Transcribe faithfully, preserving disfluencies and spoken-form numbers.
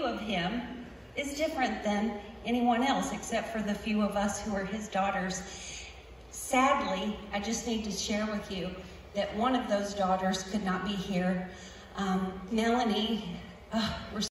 view of him is different than anyone else, except for the few of us who are his daughters. Sadly, I just need to share with you that one of those daughters could not be here. Um, Melanie, uh, we're